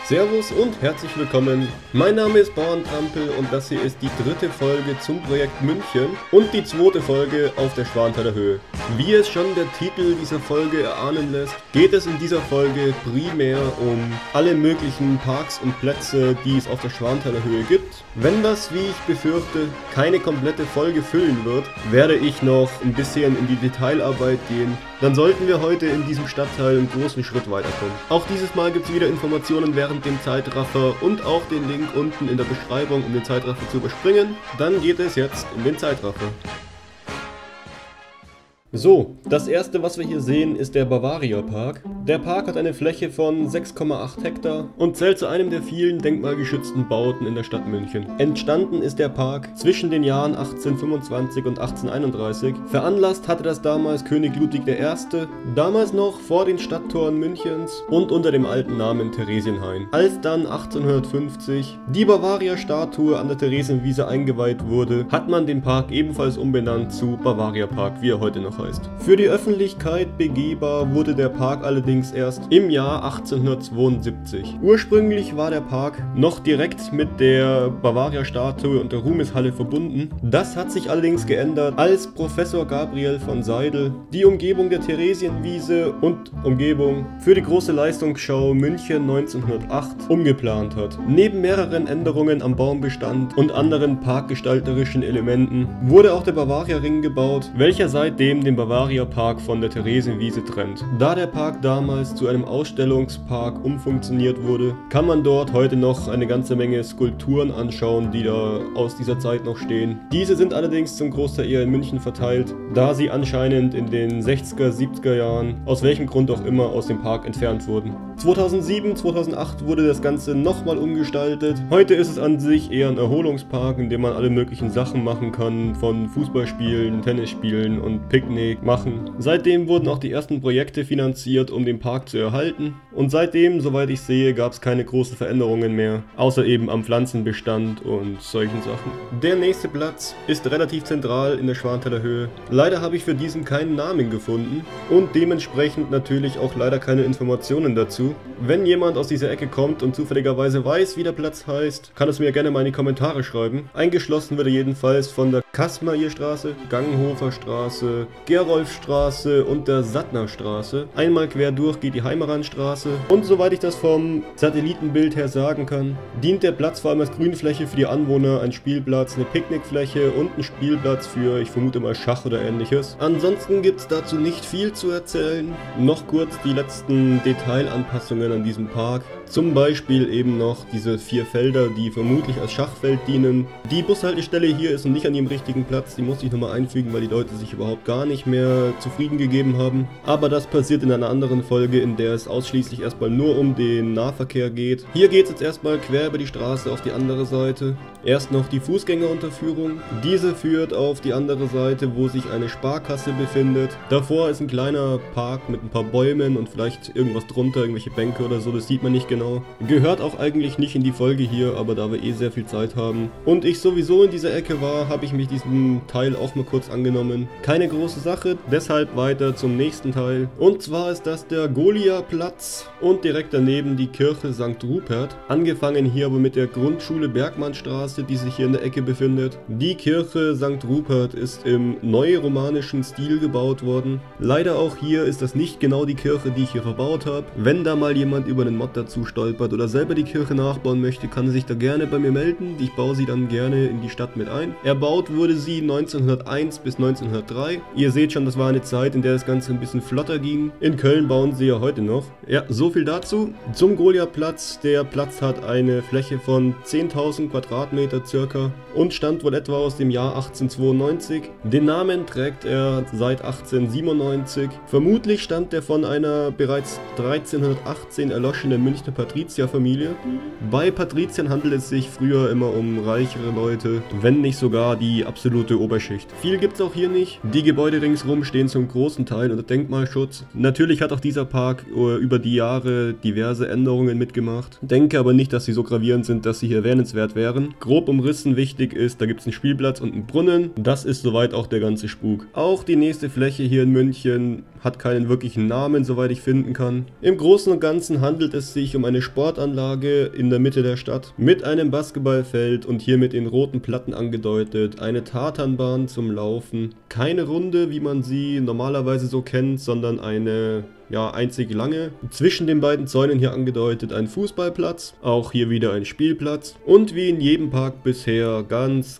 Servus und herzlich willkommen. Mein Name ist Bauerntrampel und das hier ist die dritte Folge zum Projekt München und die zweite Folge auf der Schwanthaler Höhe. Wie es schon der Titel dieser Folge erahnen lässt, geht es in dieser Folge primär um alle möglichen Parks und Plätze, die es auf der Schwanthaler Höhe gibt. Wenn das, wie ich befürchte, keine komplette Folge füllen wird, werde ich noch ein bisschen in die Detailarbeit gehen. Dann sollten wir heute in diesem Stadtteil einen großen Schritt weiterkommen. Auch dieses Mal gibt es wieder Informationen während dem Zeitraffer und auch den Link unten in der Beschreibung, um den Zeitraffer zu überspringen. Dann geht es jetzt in den Zeitraffer. So, das erste, was wir hier sehen, ist der Bavaria Park. Der Park hat eine Fläche von 6,8 Hektar und zählt zu einem der vielen denkmalgeschützten Bauten in der Stadt München. Entstanden ist der Park zwischen den Jahren 1825 und 1831. Veranlasst hatte das damals König Ludwig I., damals noch vor den Stadttoren Münchens und unter dem alten Namen Theresienhain. Als dann 1850 die Bavaria-Statue an der Theresienwiese eingeweiht wurde, hat man den Park ebenfalls umbenannt zu Bavaria Park, wie er heute noch heißt. Für die Öffentlichkeit begehbar wurde der Park allerdings erst im Jahr 1872. Ursprünglich war der Park noch direkt mit der Bavaria-Statue und der Ruhmeshalle verbunden. Das hat sich allerdings geändert, als Professor Gabriel von Seidel die Umgebung der Theresienwiese und Umgebung für die große Leistungsschau München 1908 umgeplant hat. Neben mehreren Änderungen am Baumbestand und anderen parkgestalterischen Elementen wurde auch der Bavaria-Ring gebaut, welcher seitdem den Bavaria Park von der Theresienwiese trennt. Da der Park damals zu einem Ausstellungspark umfunktioniert wurde, kann man dort heute noch eine ganze Menge Skulpturen anschauen, die da aus dieser Zeit noch stehen. Diese sind allerdings zum Großteil eher in München verteilt, da sie anscheinend in den 60er, 70er Jahren, aus welchem Grund auch immer, aus dem Park entfernt wurden. 2007, 2008 wurde das Ganze nochmal umgestaltet. Heute ist es an sich eher ein Erholungspark, in dem man alle möglichen Sachen machen kann, von Fußballspielen, Tennisspielen und Picknick machen. Seitdem wurden auch die ersten Projekte finanziert, um den Park zu erhalten. Und seitdem, soweit ich sehe, gab es keine großen Veränderungen mehr, außer eben am Pflanzenbestand und solchen Sachen. Der nächste Platz ist relativ zentral in der Schwanthaler Höhe. Leider habe ich für diesen keinen Namen gefunden und dementsprechend natürlich auch leider keine Informationen dazu. Wenn jemand aus dieser Ecke kommt und zufälligerweise weiß, wie der Platz heißt, kann es mir gerne mal in die Kommentare schreiben. Eingeschlossen wird er jedenfalls von der Kaßmaierstraße, Gangenhoferstraße, Gerolfstraße und der Sattnerstraße. Einmal quer durch geht die Heimeranstraße und soweit ich das vom Satellitenbild her sagen kann, dient der Platz vor allem als Grünfläche für die Anwohner, ein Spielplatz, eine Picknickfläche und ein Spielplatz für, ich vermute mal, Schach oder ähnliches. Ansonsten gibt es dazu nicht viel zu erzählen. Noch kurz die letzten Detailanpassungen an diesem Park. Zum Beispiel eben noch diese 4 Felder, die vermutlich als Schachfeld dienen. Die Bushaltestelle hier ist nicht an ihrem richtigen Platz, die musste ich nochmal einfügen, weil die Leute sich überhaupt gar nicht mehr zufrieden gegeben haben. Aber das passiert in einer anderen Folge, in der es ausschließlich erstmal nur um den Nahverkehr geht. Hier geht es jetzt erstmal quer über die Straße auf die andere Seite. Erst noch die Fußgängerunterführung. Diese führt auf die andere Seite, wo sich eine Sparkasse befindet. Davor ist ein kleiner Park mit ein paar Bäumen und vielleicht irgendwas drunter, irgendwelche Bänke oder so, das sieht man nicht genau. Gehört auch eigentlich nicht in die Folge hier, aber da wir eh sehr viel Zeit haben und ich sowieso in dieser Ecke war, habe ich mich diesem Teil auch mal kurz angenommen. Keine große Sache, deshalb weiter zum nächsten Teil. Und zwar ist das der Golia-Platz und direkt daneben die Kirche St. Rupert. Angefangen hier aber mit der Grundschule Bergmannstraße, die sich hier in der Ecke befindet. Die Kirche St. Rupert ist im neuromanischen Stil gebaut worden. Leider auch hier ist das nicht genau die Kirche, die ich hier verbaut habe. Wenn da mal jemand über einen Mod dazu stolpert oder selber die Kirche nachbauen möchte, kann sich da gerne bei mir melden. Ich baue sie dann gerne in die Stadt mit ein. Erbaut wurde sie 1901 bis 1903. Ihr seht schon, das war eine Zeit, in der das Ganze ein bisschen flotter ging. In Köln bauen sie ja heute noch. Ja, so viel dazu. Zum Golia-Platz. Der Platz hat eine Fläche von 10.000 Quadratmeter circa und stammt wohl etwa aus dem Jahr 1892. Den Namen trägt er seit 1897. Vermutlich stammt er von einer bereits 1318 erloschenen Münchner Patrizierfamilie. Bei Patriziern handelt es sich früher immer um reichere Leute, wenn nicht sogar die absolute Oberschicht. Viel gibt's auch hier nicht. Die Gebäude ringsrum stehen zum großen Teil unter Denkmalschutz. Natürlich hat auch dieser Park über die Jahre diverse Änderungen mitgemacht. Denke aber nicht, dass sie so gravierend sind, dass sie hier erwähnenswert wären. Grob umrissen wichtig ist, da gibt es einen Spielplatz und einen Brunnen. Das ist soweit auch der ganze Spuk. Auch die nächste Fläche hier in München hat keinen wirklichen Namen, soweit ich finden kann. Im Großen und Ganzen handelt es sich um eine Sportanlage in der Mitte der Stadt mit einem Basketballfeld und hier mit den roten Platten angedeutet, eine Tatanbahn zum Laufen. Keine Runde, wie man sie normalerweise so kennt, sondern eine einzig lange. Zwischen den beiden Zäunen hier angedeutet ein Fußballplatz, auch hier wieder ein Spielplatz und wie in jedem Park bisher ganz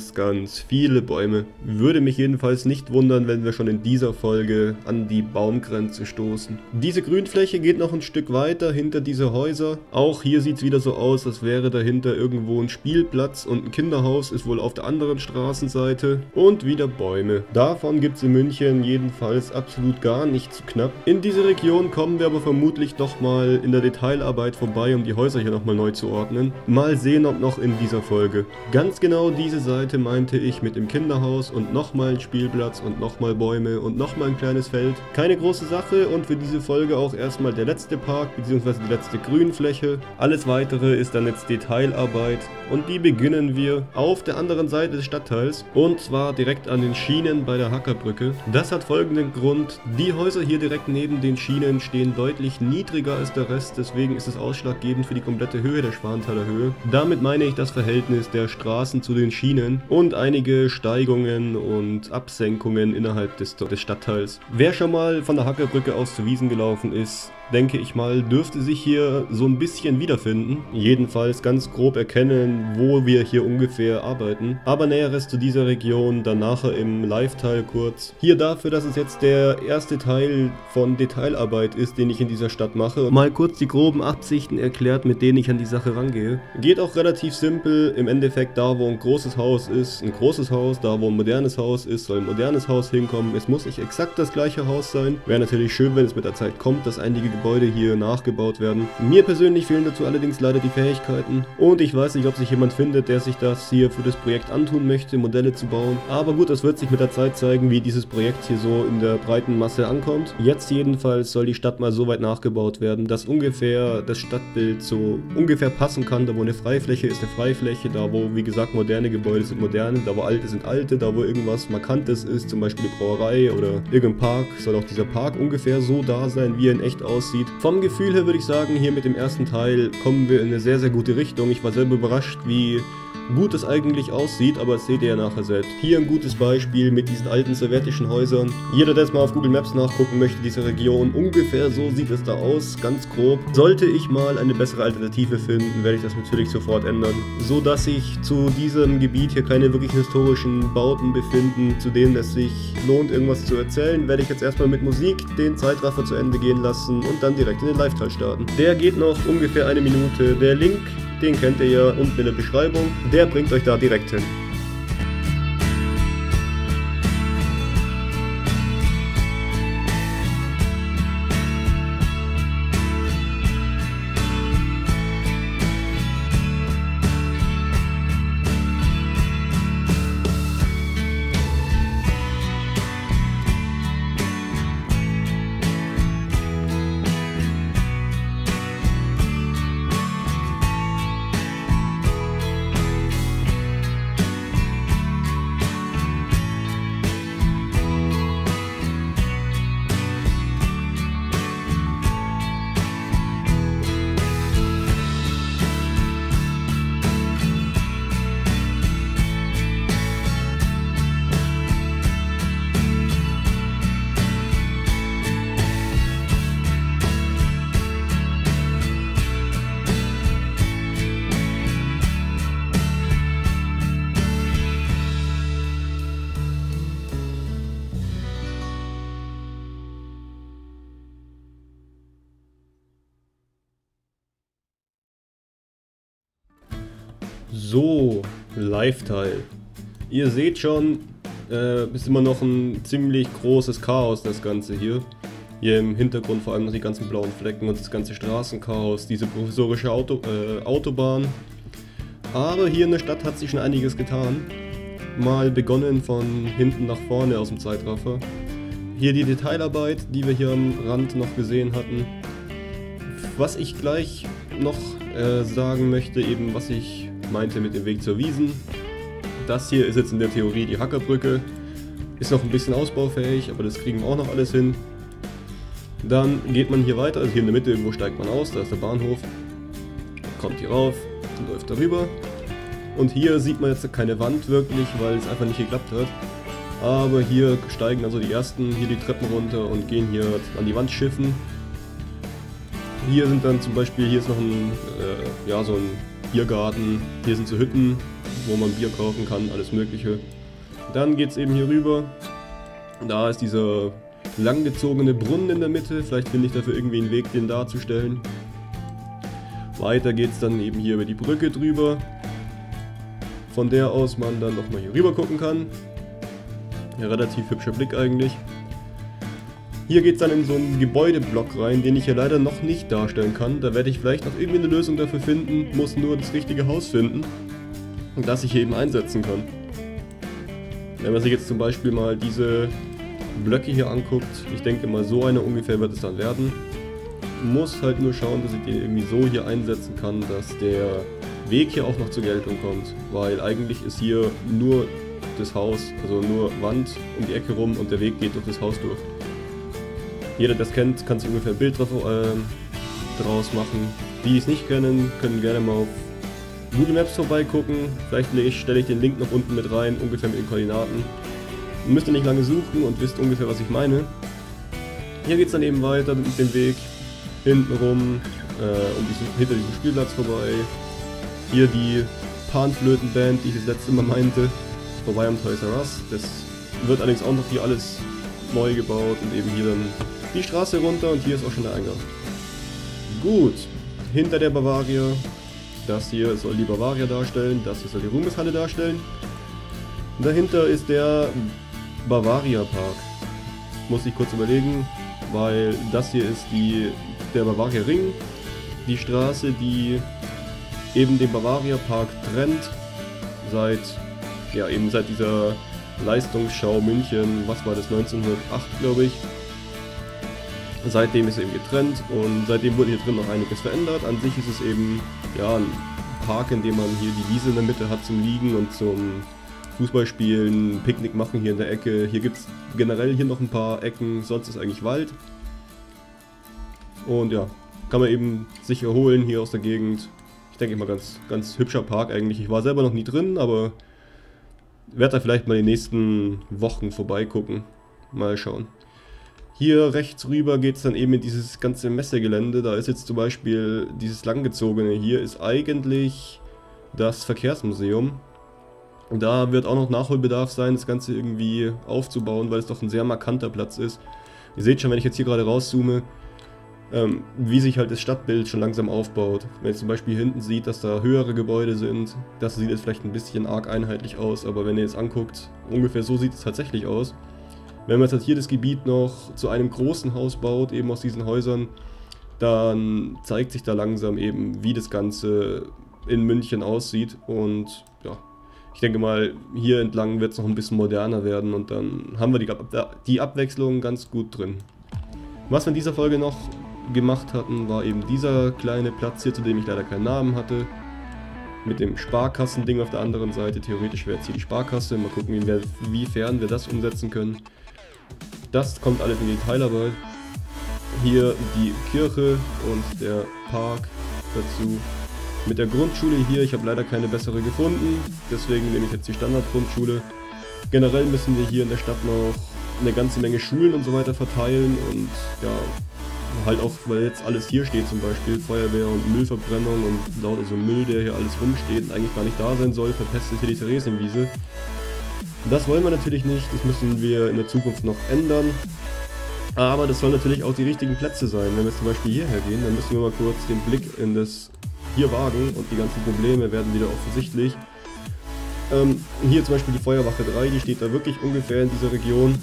viele Bäume. Würde mich jedenfalls nicht wundern, wenn wir schon in dieser Folge an die Baumgrenze stoßen. Diese Grünfläche geht noch ein Stück weiter hinter diese Häuser. Auch hier sieht es wieder so aus, als wäre dahinter irgendwo ein Spielplatz und ein Kinderhaus ist wohl auf der anderen Straßenseite und wieder Bäume. Davon gibt es in München jedenfalls absolut gar nicht zu knapp. In diese Region kommen wir aber vermutlich doch mal in der Detailarbeit vorbei, um die Häuser hier nochmal neu zu ordnen. Mal sehen, ob noch in dieser Folge. Ganz genau diese Seite meinte ich mit dem Kinderhaus und nochmal ein Spielplatz und nochmal Bäume und nochmal ein kleines Feld. Keine große Sache und für diese Folge auch erstmal der letzte Park bzw. die letzte Grünfläche. Alles weitere ist dann jetzt Detailarbeit und die beginnen wir auf der anderen Seite des Stadtteils und zwar direkt an den Schienen bei der Hackerbrücke. Das hat folgenden Grund: Die Häuser hier direkt neben den Schienen stehen deutlich niedriger als der Rest, deswegen ist es ausschlaggebend für die komplette Höhe der Schwanthaler Höhe. Damit meine ich das Verhältnis der Straßen zu den Schienen und einige Steigungen und Absenkungen innerhalb des Stadtteils. Wer schon mal von der Hackerbrücke aus zur Wiesn gelaufen ist, denke ich mal, dürfte sich hier so ein bisschen wiederfinden. Jedenfalls ganz grob erkennen, wo wir hier ungefähr arbeiten. Aber Näheres zu dieser Region dann nachher im Live-Teil kurz. Hier dafür, dass es jetzt der erste Teil von Detailarbeit ist, den ich in dieser Stadt mache. Mal kurz die groben Absichten erklärt, mit denen ich an die Sache rangehe. Geht auch relativ simpel. Im Endeffekt, da wo ein großes Haus ist, ein großes Haus. Da wo ein modernes Haus ist, soll ein modernes Haus hinkommen. Es muss nicht exakt das gleiche Haus sein. Wäre natürlich schön, wenn es mit der Zeit kommt, dass einige Gebäude hier nachgebaut werden. Mir persönlich fehlen dazu allerdings leider die Fähigkeiten und ich weiß nicht, ob sich jemand findet, der sich das hier für das Projekt antun möchte, Modelle zu bauen. Aber gut, das wird sich mit der Zeit zeigen, wie dieses Projekt hier so in der breiten Masse ankommt. Jetzt jedenfalls soll die Stadt mal so weit nachgebaut werden, dass ungefähr das Stadtbild so ungefähr passen kann. Da wo eine Freifläche ist, eine Freifläche. Da wo, wie gesagt, moderne Gebäude sind moderne. Da wo alte sind alte. Da wo irgendwas Markantes ist, zum Beispiel die Brauerei oder irgendein Park, soll auch dieser Park ungefähr so da sein, wie er in echt aussieht. Vom Gefühl her würde ich sagen, hier mit dem ersten Teil kommen wir in eine sehr gute Richtung. Ich war selber überrascht, wie gut es eigentlich aussieht, aber das seht ihr ja nachher selbst. Hier ein gutes Beispiel mit diesen alten sowjetischen Häusern. Jeder, der jetzt mal auf Google Maps nachgucken möchte, diese Region, ungefähr so sieht es da aus, ganz grob. Sollte ich mal eine bessere Alternative finden, werde ich das natürlich sofort ändern, so dass sich zu diesem Gebiet hier keine wirklich historischen Bauten befinden, zu denen es sich lohnt, irgendwas zu erzählen, werde ich jetzt erstmal mit Musik den Zeitraffer zu Ende gehen lassen und dann direkt in den Live-Teil starten. Der geht noch ungefähr 1 Minute. Der Link, den kennt ihr ja unten in der Beschreibung. Der bringt euch da direkt hin. So, Live-Teil. Ihr seht schon, ist immer noch ein ziemlich großes Chaos, das Ganze hier. Hier im Hintergrund vor allem noch die ganzen blauen Flecken und das ganze Straßenchaos, diese provisorische Autobahn. Aber hier in der Stadt hat sich schon einiges getan. mal begonnen von hinten nach vorne aus dem Zeitraffer. Hier die Detailarbeit, die wir hier am Rand noch gesehen hatten. Was ich gleich noch sagen möchte, eben was ich meinte mit dem Weg zur Wiesen. Das hier ist jetzt in der Theorie die Hackerbrücke. Ist noch ein bisschen ausbaufähig, aber das kriegen wir auch noch alles hin. Dann geht man hier weiter, also hier in der Mitte irgendwo steigt man aus, da ist der Bahnhof. Kommt hier rauf und läuft darüber. Und hier sieht man jetzt keine Wand wirklich, weil es einfach nicht geklappt hat. Aber hier steigen also die ersten hier die Treppen runter und gehen hier an die Wand schiffen. Hier sind dann zum Beispiel, hier ist noch ein, ja, so ein Biergarten. Hier sind so Hütten, wo man Bier kaufen kann, alles mögliche. Dann geht es eben hier rüber. Da ist dieser langgezogene Brunnen in der Mitte. Vielleicht finde ich dafür irgendwie einen Weg, den darzustellen. Weiter geht es dann eben hier über die Brücke drüber. Von der aus man dann nochmal hier rüber gucken kann. Ja, relativ hübscher Blick eigentlich. Hier geht es dann in so einen Gebäudeblock rein, den ich hier leider noch nicht darstellen kann. Da werde ich vielleicht noch irgendwie eine Lösung dafür finden, muss nur das richtige Haus finden, das ich hier eben einsetzen kann. Wenn man sich jetzt zum Beispiel mal diese Blöcke hier anguckt, ich denke mal so eine ungefähr wird es dann werden. Muss halt nur schauen, dass ich den irgendwie so hier einsetzen kann, dass der Weg hier auch noch zur Geltung kommt, weil eigentlich ist hier nur das Haus, also nur Wand um die Ecke rum und der Weg geht durch das Haus durch. Jeder, der das kennt, kann sich ungefähr ein Bild draus machen. Die es nicht kennen, können gerne mal auf Google Maps vorbeigucken. Vielleicht stelle ich den Link noch unten mit rein, ungefähr mit den Koordinaten. Ihr müsst nicht lange suchen und wisst ungefähr, was ich meine. Hier geht es dann eben weiter mit dem Weg hinten rum, hinter diesem Spielplatz vorbei. Hier die Panflötenband, die ich das letzte Mal meinte, vorbei am Toys R Us. Das wird allerdings auch noch hier alles neu gebaut und eben hier dann die Straße runter und hier ist auch schon der Eingang. Gut, hinter der Bavaria, das hier soll die Bavaria darstellen, das hier soll die Ruhmeshalle darstellen. Dahinter ist der Bavaria Park. Muss ich kurz überlegen, weil das hier ist der Bavaria Ring, die Straße, die eben den Bavaria Park trennt, seit dieser Leistungsschau München, was war das, 1908 glaube ich. Seitdem ist es eben getrennt und seitdem wurde hier drin noch einiges verändert. An sich ist es eben ja ein Park, in dem man hier die Wiese in der Mitte hat zum Liegen und zum Fußballspielen, Picknick machen hier in der Ecke. Hier gibt es generell hier noch ein paar Ecken, sonst ist eigentlich Wald. Und ja, kann man eben sich erholen hier aus der Gegend. Ich denke immer ganz hübscher Park eigentlich. Ich war selber noch nie drin, aber werde da vielleicht mal die nächsten Wochen vorbeigucken. Mal schauen. Hier rechts rüber geht es dann eben in dieses ganze Messegelände. Da ist jetzt zum Beispiel dieses langgezogene. Hier ist eigentlich das Verkehrsmuseum. Und da wird auch noch Nachholbedarf sein, das Ganze irgendwie aufzubauen, weil es doch ein sehr markanter Platz ist. Ihr seht schon, wenn ich jetzt hier gerade rauszoome, wie sich halt das Stadtbild schon langsam aufbaut. Wenn ihr zum Beispiel hinten sieht, dass da höhere Gebäude sind, das sieht jetzt vielleicht ein bisschen arg einheitlich aus, aber wenn ihr jetzt anguckt, ungefähr so sieht es tatsächlich aus. Wenn man jetzt halt hier das Gebiet noch zu einem großen Haus baut, eben aus diesen Häusern, dann zeigt sich da langsam eben, wie das Ganze in München aussieht. Und ja, ich denke mal, hier entlang wird es noch ein bisschen moderner werden und dann haben wir die Abwechslung ganz gut drin. Was wir in dieser Folge noch gemacht hatten, war eben dieser kleine Platz hier, zu dem ich leider keinen Namen hatte. Mit dem Sparkassending auf der anderen Seite. Theoretisch wäre jetzt hier die Sparkasse. Mal gucken, inwiefern wir das umsetzen können. Das kommt alles in die Detailarbeit. Hier die Kirche und der Park dazu. Mit der Grundschule hier, ich habe leider keine bessere gefunden, deswegen nehme ich jetzt die Standardgrundschule. Generell müssen wir hier in der Stadt noch eine ganze Menge Schulen und so weiter verteilen und ja, halt auch, weil jetzt alles hier steht zum Beispiel, Feuerwehr und Müllverbrennung und lauter so Müll, der hier alles rumsteht und eigentlich gar nicht da sein soll, verpestet hier die Theresienwiese. Das wollen wir natürlich nicht, das müssen wir in der Zukunft noch ändern. Aber das sollen natürlich auch die richtigen Plätze sein. Wenn wir zum Beispiel hierher gehen, dann müssen wir mal kurz den Blick in das hier wagen und die ganzen Probleme werden wieder offensichtlich. Hier zum Beispiel die Feuerwache 3, die steht da wirklich ungefähr in dieser Region.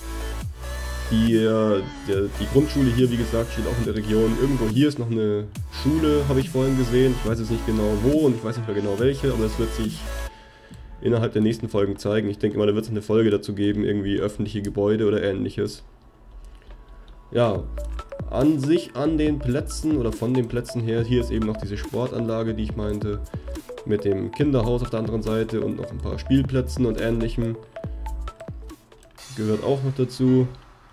Die Grundschule hier, wie gesagt, steht auch in der Region. Irgendwo hier ist noch eine Schule, habe ich vorhin gesehen. Ich weiß jetzt nicht genau wo und ich weiß nicht mehr genau welche, aber das wird sich innerhalb der nächsten Folgen zeigen. Ich denke mal, da wird es eine Folge dazu geben, irgendwie öffentliche Gebäude oder ähnliches. Ja, an sich an den Plätzen oder von den Plätzen her, hier ist eben noch diese Sportanlage, die ich meinte, mit dem Kinderhaus auf der anderen Seite und noch ein paar Spielplätzen und ähnlichem. Gehört auch noch dazu.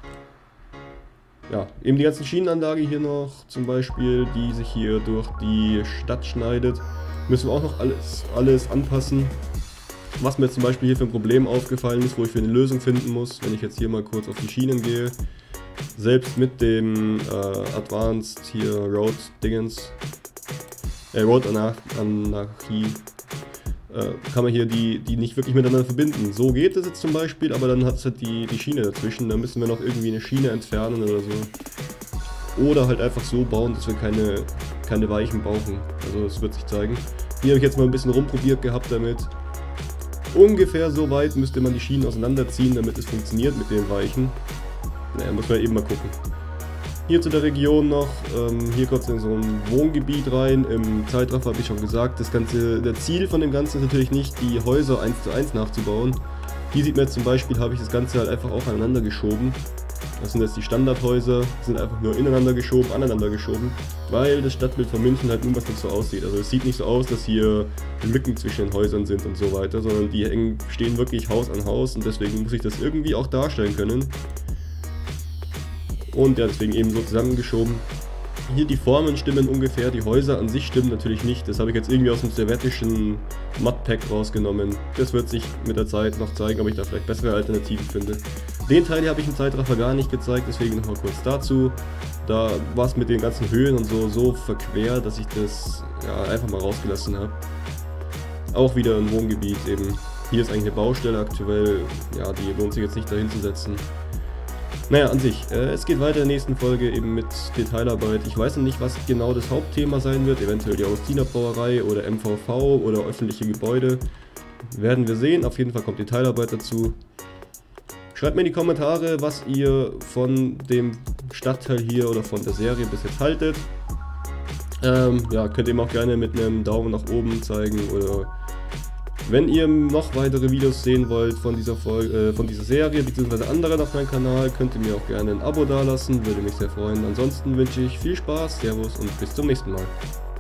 Ja, eben die ganze Schienenanlage hier noch, zum Beispiel, die sich hier durch die Stadt schneidet. Müssen wir auch noch alles anpassen. Was mir jetzt zum Beispiel hier für ein Problem aufgefallen ist, wo ich für eine Lösung finden muss, wenn ich jetzt hier mal kurz auf die Schienen gehe. Selbst mit dem Advanced hier Road Dingens, Road Anarchie, kann man hier die nicht wirklich miteinander verbinden. So geht es jetzt zum Beispiel, aber dann hat es halt die Schiene dazwischen. Da müssen wir noch irgendwie eine Schiene entfernen oder so. Oder halt einfach so bauen, dass wir keine Weichen brauchen. Also das wird sich zeigen. Hier habe ich jetzt mal ein bisschen rumprobiert gehabt damit. Ungefähr so weit müsste man die Schienen auseinanderziehen, damit es funktioniert mit den Weichen. Naja, muss man eben mal gucken. Hier zu der Region noch, hier kommt es in so ein Wohngebiet rein. Im Zeitraffer habe ich schon gesagt, der Ziel von dem Ganzen ist natürlich nicht, die Häuser 1:1 nachzubauen. Hier sieht man jetzt zum Beispiel, habe ich das Ganze halt einfach auch aneinander geschoben. Das sind jetzt die Standardhäuser, sind einfach nur aneinander geschoben, weil das Stadtbild von München halt nun was nicht so aussieht. Also es sieht nicht so aus, dass hier Lücken zwischen den Häusern sind und so weiter, sondern die stehen wirklich Haus an Haus und deswegen muss ich das irgendwie auch darstellen können. Und ja, deswegen eben so zusammengeschoben. Hier die Formen stimmen ungefähr, die Häuser an sich stimmen natürlich nicht. Das habe ich jetzt irgendwie aus dem sowjetischen Mudpack rausgenommen. Das wird sich mit der Zeit noch zeigen, ob ich da vielleicht bessere Alternativen finde. Den Teil hier habe ich im Zeitraffer gar nicht gezeigt, deswegen nochmal kurz dazu. Da war es mit den ganzen Höhen und so verquer, dass ich das ja, einfach mal rausgelassen habe. Auch wieder ein Wohngebiet eben. Hier ist eigentlich eine Baustelle aktuell, ja, die lohnt sich jetzt nicht dahin zu setzen. Naja, an sich, es geht weiter in der nächsten Folge eben mit Detailarbeit. Ich weiß noch nicht, was genau das Hauptthema sein wird, eventuell die Augustinerbrauerei oder MVV oder öffentliche Gebäude. Werden wir sehen, auf jeden Fall kommt Detailarbeit dazu. Schreibt mir in die Kommentare, was ihr von dem Stadtteil hier oder von der Serie bis jetzt haltet. Ja, könnt ihr mir auch gerne mit einem Daumen nach oben zeigen oder wenn ihr noch weitere Videos sehen wollt von dieser Serie bzw. anderen auf meinem Kanal, könnt ihr mir auch gerne ein Abo dalassen, würde mich sehr freuen. Ansonsten wünsche ich viel Spaß, Servus und bis zum nächsten Mal.